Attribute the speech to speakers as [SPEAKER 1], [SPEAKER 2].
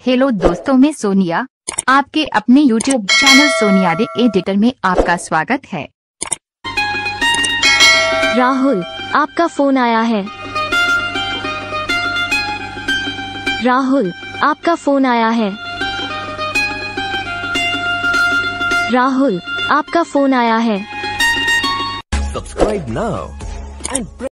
[SPEAKER 1] Hello दोस्तों, मैं सोनिया आपके अपने YouTube channel Sonia Dey editor में आपका स्वागत है।
[SPEAKER 2] राहुल, आपका फोन आया है। राहुल, आपका फोन आया है। राहुल, आपका फोन आया है।
[SPEAKER 3] Subscribe now and press